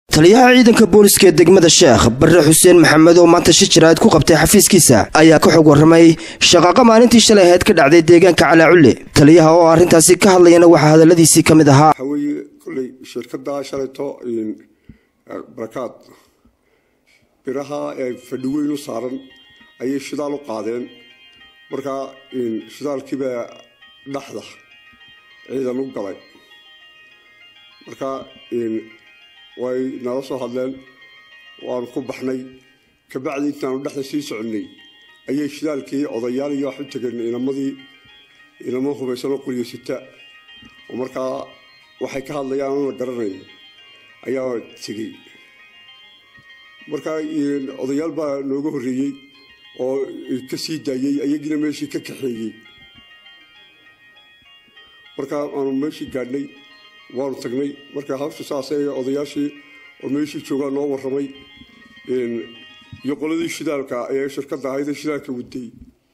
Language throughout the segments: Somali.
taliyaha ciidanka booliska degmada Sheekh Barre Xuseen Maxamed oo maanta shijiraad ku qabtay xafiiskiisa ayaa ka xog waramay shaqaqa maalintii shalay ahayd ka dhacday deegaanka Calaaculle. Taliyaha oo arintaasi ka hadlayna waxa hadaladiisii kamid ahaa kulay shirkadda shalayto barakaad biraha ee fadhiweyn u saaran ayay shidaal u qaadeen marka shidaalkiiba dhaxda ciidan u galay marka way nala soo hadleen waan ku baxnay ka bacdi intaan dhaxda sii soconay ayay shidaalkii odayaal iyo wax u tageen inama hubaysan oo quliyosita oo marka waxay ka hadlayaan la garanayn ayaa tagay marka odayaal baa nooga horeeyay oo ka sii daayay ayagina meeshii ka kaxeeyay marka aanu meeshii gaadhnay waan tagnay marka hawsha saasay odayaashii oo meeshii joogaa noo warramay iyo qoladii shidaalka ee shirkadda ahayd shidaalka waday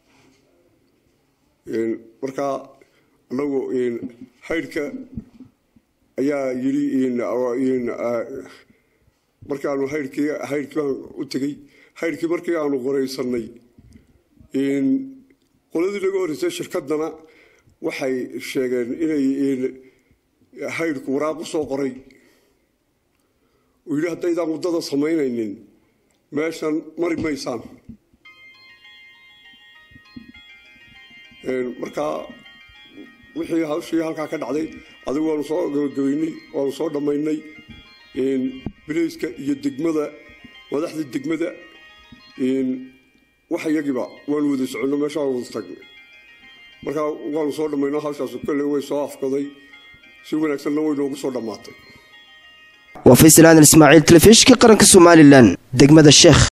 marka anagu haydka ayaa yiri markaanu haydkii u tagay haydkii markii aanu qoraysanay qoladii laga horeysay shirkaddana waxay sheegeen inay haydku waraaq u soo qoray ويرى هذا إذا مدة صمينين ماشان مري ميسان مركا وحي هالشيء هالكا كان عادي هذا هو الصور جويني والصور دميني بريسك يدقمذا وضحت الدقمذا وحي يجيبه والود يسعونه ما شاء الله مستقبل مركا والصور دمينا هالشيء كل هو صاف قضي شو نكسر نوي لو صور دماطي وفيصل الإسماعيل تلفيش كقرن كسومالي لان دقمة الشيخ.